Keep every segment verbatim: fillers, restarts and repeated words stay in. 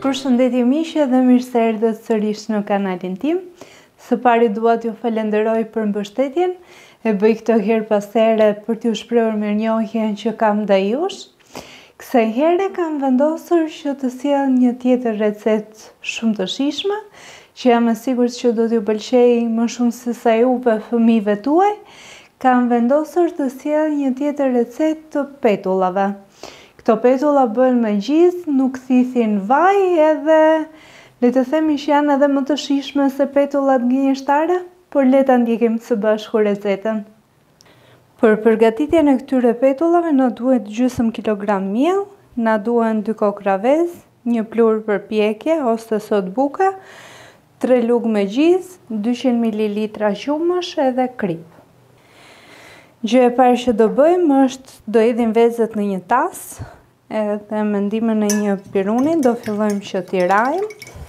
Përshëndetje miqe dhe mirë se erdhët sërish në kanalin tim. Së pari dua t'ju falenderoj për mbështetjen, e bëj këtë herë pas here për t'ju shprehur mirënjohjen që kam ndaj jush. Kësaj here kam vendosur që të sjell një tjetër recetë shumë të shijshme, që jam e sigurt që do t'ju pëlqejë më shumë se sa juve fëmijëve tuaj. Kam vendosur të sjell një tjetër recetë të petullave. Këto petulla bëhen me gjizë, nuk thithin vaj edhe le të themi që janë edhe më të shijshme se petullat gënjeshtare, por le ta ndjekim së bashku recetën. Për përgatitjen e këtyre petullave na duhet gjysmë kilogram miell, na duhen dy kokra vezë, një plur për pjekje ose sot buka, tre lugë me gjizë, dyqind mililitra qumësh edhe krip. Gjë e parë që do bëjmë është do hedhim vezët në një tas, edhe me ndihmën e një piruni do fillojmë që t'i rajmë.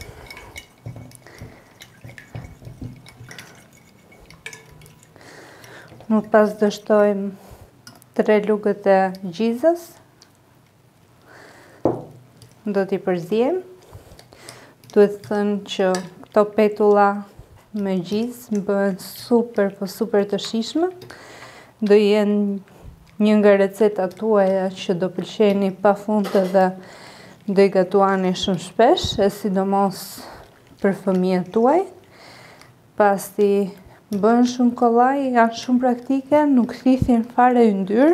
Më pas do shtojmë tre lugët e gjizës. Do t'i përziejmë. Duhet thënë që këto petulla me gjizë bëhen super po super të shijshme. Do jenë një nga recetat tuaja që do pëlqeni pafund edhe do i gatuani shumë shpesh, e sidomos për fëmijët tuaj. Pasi bën shumë kollaj, janë shumë praktike, nuk thithin fare yndyr.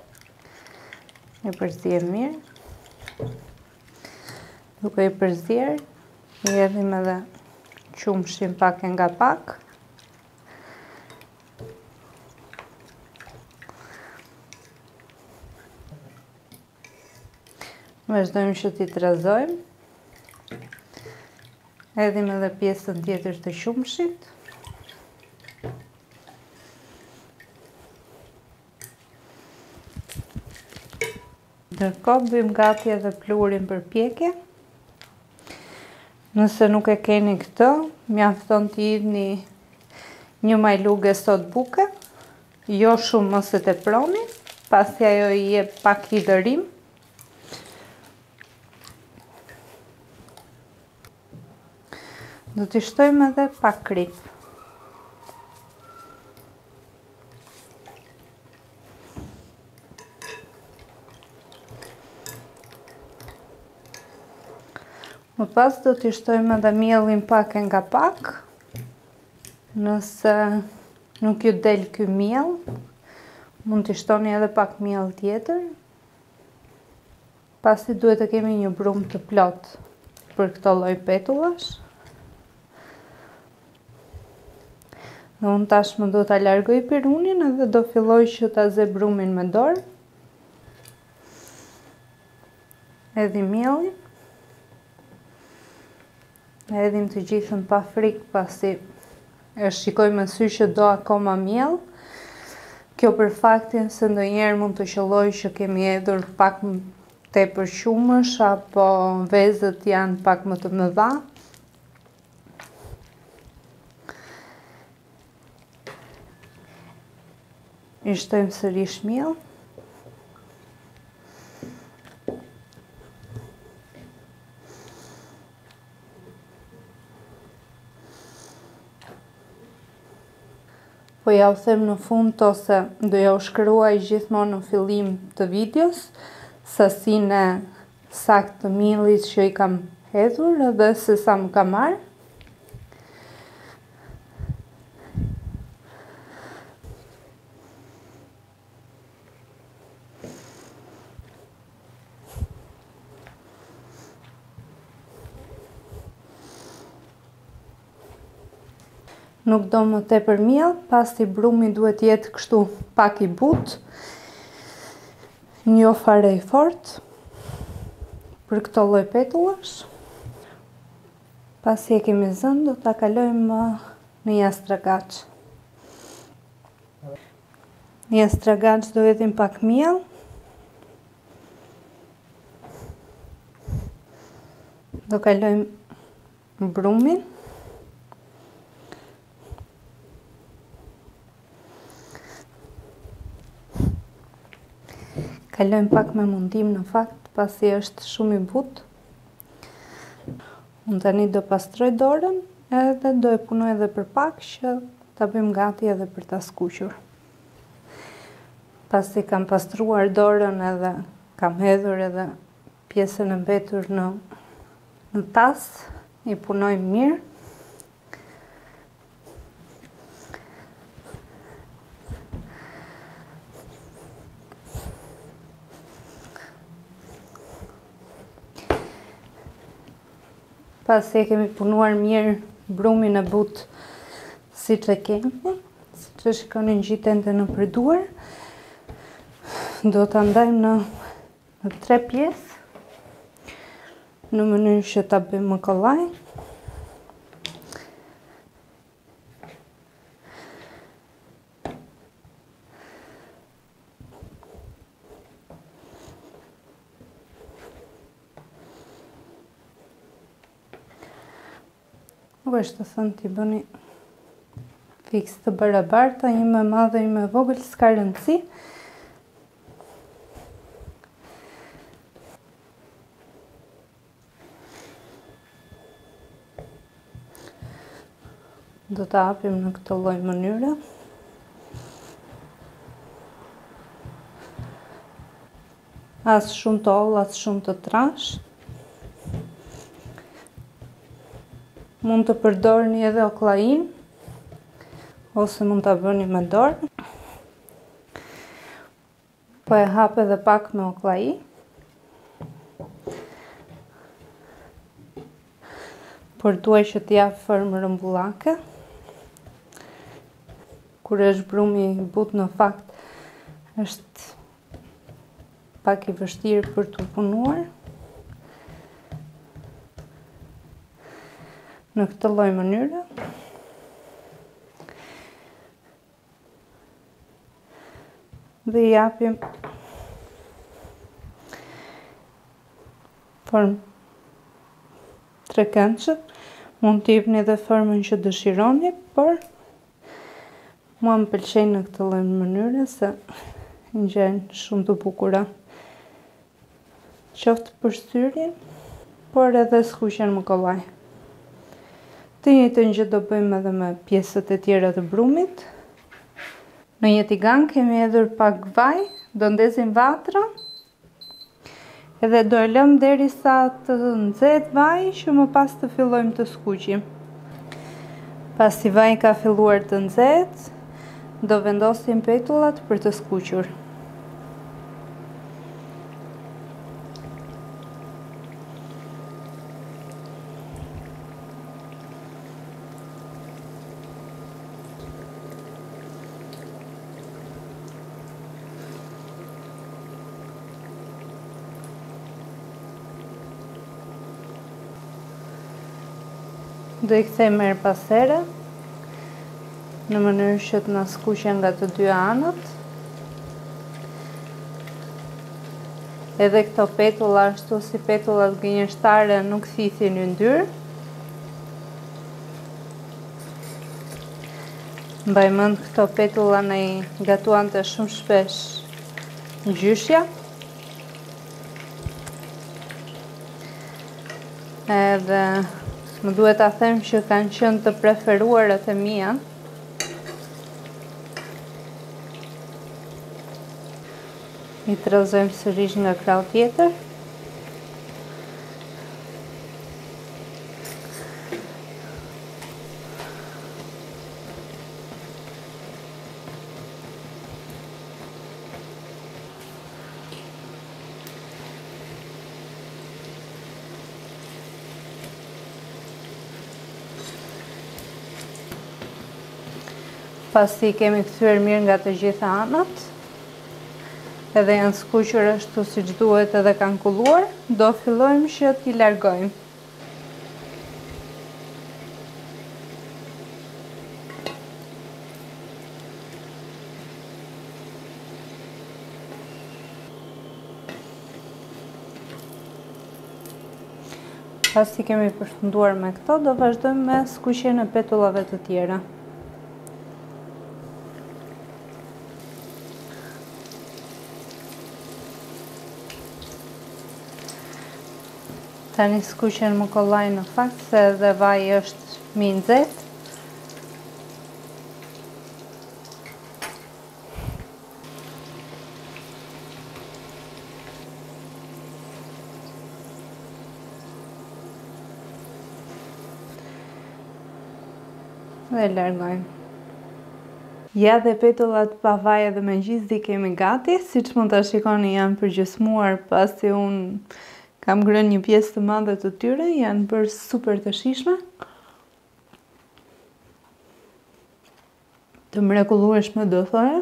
E përzijem mirë. Duke i përzier, i hedhim edhe qumshin pak e nga pak. Vazhdojmë që t'i trazojmë. Hedhim edhe pjesën tjetër të qumshit. Ndërkohë bëjmë gati edhe plurin për pjekje. Nëse nuk e keni këtë, mjafton t'i hidhni një majlugë sot buke, jo shumë mos e teproni, pasi ajo i jep pak hidërim. Do t'i shtojmë edhe pak krip. Më pas do t'i shtojmë edhe miellin pak e nga pak. Nëse nuk ju del ky miell, mund t'i shtoni edhe pak miell tjetër. Pasi duhet të kemi një brumë të plot për këto lloj petullash. Dhe unë tashmë do t'a largoj pirunin edhe do filloj që t'a ze brumin me dorë. Hedhim miellin. Hedhim të gjithën pa frikë pasi e shikoj me sy që do akoma miell. Kjo për faktin se ndonjëherë mund të qelloj që kemi hedhur pak tepër qumësh apo vezët janë pak më të mëdha. I shtojmë sërish miell. Po ja u them në fund ose do ja u shkruaj gjithmonë në fillim të videos sasinë saktë të miellit që i kam hedhur edhe se sa më ka marrë. Nuk do më tepër miell, pasi brumi duhet jetë kështu pak i butë, jo fare i fortë për këto lloj petullash. Pasi e kemi zënë, do ta kalojmë në jastragaç. Në jastragaç do hedhim pak miell. Do kalojmë brumin. Kalojmë pak me mundim në fakt, pasi është shumë i butë. Unë tani do pastroj dorën edhe do e punoj edhe për pak që ta bëjmë gati edhe për ta skuqur. Pasi kam pastruar dorën edhe kam hedhur edhe pjesën e mbetur në, në tas, i punoj mirë. Pasi e kemi punuar mirë brumin e butë si që kemi, si që shikoni ngjiten të në përduar, do të ndajmë në, në tre pjesë, në mënyrë që ta bëjmë më kollaj. Nuk është të thënë t'i bëni fiks të barabarta, një më madhe, një më vogël, s'ka rëndësi. Do të hapim në këtë lloj mënyre. As shumë të holl, as shumë të trash. Mund të përdorni edhe ollain, ose mund ta bëni me dorë. Po e hap edhe pak me ollai. Por duaj që t'ja formë rëmbullake. Kur është brumi i butë, në fakt është pak i vështirë për t'u punuar. Në këtë lloj mënyre. Dhe i japim formë trekëndshë. Mund t'i jepni edhe formën që dëshironi, por mua më pëlqejnë në këtë lloj mënyre se ngjajnë shumë të bukura. Qoftë për syrin, por edhe skuqen më kollaj. Të njëjtën gjë do bëjmë edhe me pjesët e tjera të brumit. Në një tigan kemi hedhur pak vaj, do ndezim vatrën. Edhe do e lëm derisa të nxehet vaji që më pas të fillojmë të skuqim. Pasi vaji ka filluar të nxehet, do vendosim petullat për të skuqur. Do i kthejmë her pas here, në mënyrë që të na skuqen nga të dy anët. Edhe këto petulla, ashtu si petullat gënjeshtare, nuk thithin yndyr. Mbaj mend, këto petulla ne i gatuante shumë shpesh gjyshja. Edhe më duhet ta them që kanë qenë të preferuarat e mia. I trazojmë sërish nga krau tjetër. Pasi kemi kthyer mirë nga të gjitha anët, edhe janë skuqur ashtu siç duhet edhe kanë kulluar, do fillojmë që t'i largojmë. Pasi kemi përfunduar me këto, do vazhdojmë me skuqjen e petullave të tjera. Tani skuqen më kollaj në fakt se edhe vaj është mi nxehtë. Dhe largojmë. Ja dhe petullat pa vaj edhe me gjizdi kemi gati, si që mund të shikoni janë përgjysmuar pasi unë kam ngrënë një pjesë të madhe të tyre, janë bërë super të shishme. Të mrekullueshme do thoya.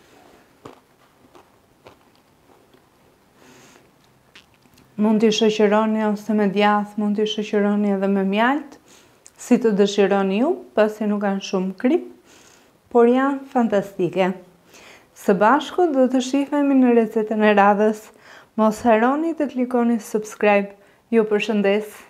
Mund t'i shoqëroni ose me djathë, mund t'i shoqëroni edhe me mjaltë, si të dëshironi ju, pasi nuk kanë shumë krip, por janë fantastike. Së bashku do të shihemi në recetën e radhës. Mos harroni të klikoni subscribe. Ju përshëndes.